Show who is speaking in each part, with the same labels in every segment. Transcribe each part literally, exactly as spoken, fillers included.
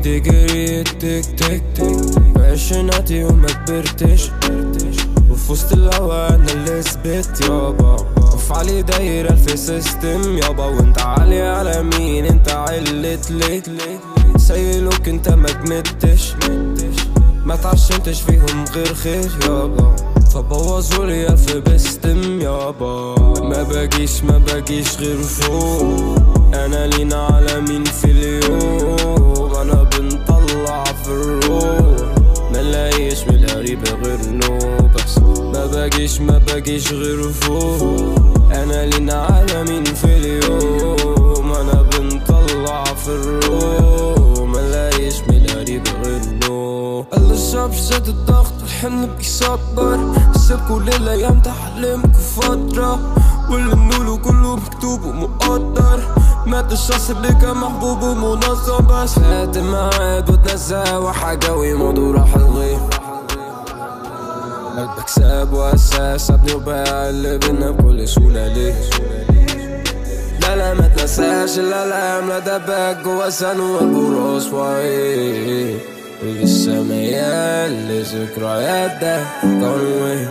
Speaker 1: ايدي جريت تك تك تك بعشريناتي وما كبرتش، وفي وسط الهوا انا اللي ثبت يابا، وفعلي دايرة الف سيستم يابا، وانت عالي على مين انت علت ليه؟ سايلوك انت ما جمدتش، ما تعشمتش فيهم غير خير يابا، فبوظولي الف بستم يابا. ما باجيش ما باجيش غير فوق، انا لينا على مين في اليوم، انا بنطلع في الروح، ملاقيش من القريب غير نوبس. ما باجيش ما باجيش غير فوق، انا لينا على مين في اليوم، انا بنطلع في الروح، ملاقيش من القريب غير نوبس. قال الشاب زاد الضغط الحمل بيصبر، سيب كل الايام تحلمكوا فترة، واللي بنقوله كله مكتوب ومقدر، مات الشخص اللي كان محبوب ومنظم، بس فات الميعاد واتنسى وحاجاوي موضوع راح الغير. قلبك ساب واساس ابني وباع اللي بينا بكل سهولة ليه؟ لا لا ما تنساش الالام، لا دباك جوا سنو وقلبه راس وعيه، ولسه ميال لذكريات ده كانوا ايه.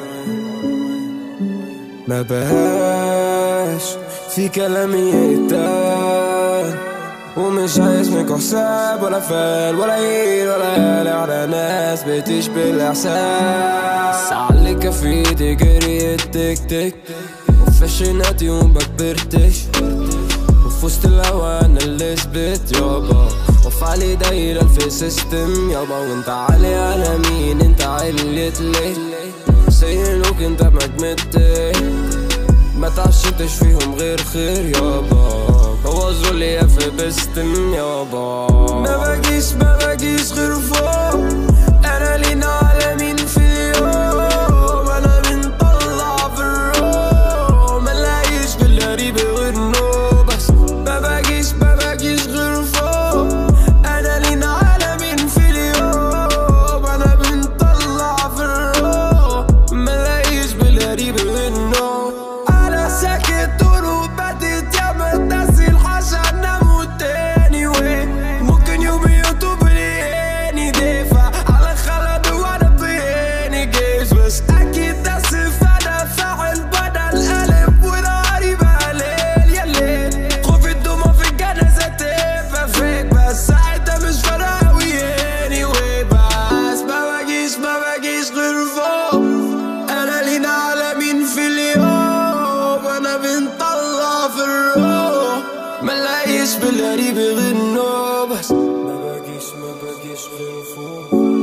Speaker 1: ما بقاش في كلام يتقال، ومش عايز منكوا حساب ولا فال ولا عيل ولا قال على ناس بتشبه الاحساس. عليك في ايدي جريت تك تك وفي عشريناتي وما كبرتش، وفي وسط الهوا انا اللي ثبت يابا، وفعلي دايرة الف سيستم يابا، وانت عالي على مين انت علت ليه؟ سايلوك انت ما جمدتش، ما تعشمتش فيهم غير خير يابا، بوظولي في بستم يابا. ما باجيش ما باجيش غير فوق، انا لينا على مين في اليوم، انا بنطلع في الروح، ملاقيش بالقريب غير نوبس. ما باجيش ما باجيش غير فوق، انا لينا على مين في اليوم، انا بنطلع في الروح، ملاقيش بالقريب غير نوبس. انا ساكت طول بديت يا مدسي الحشا نموت تاني، وين ممكن يوم يوتوب ليني دافع على خلد وانا طيني جيش، بس اكيد اسف انا فاعل بدل قلب وناري بقليل يا ليل، خوف الدموع في الجنازة تبقى فيك، بس ساعتها مش فارقة وياني وين. بس ما باجيش ما باجيش غير فوق، انا لينا على مين في اليوم، انا بنطلع في الروح، ملاقيش بالقريب غير نوبس. ما باجيش ما باجيش غير فوق.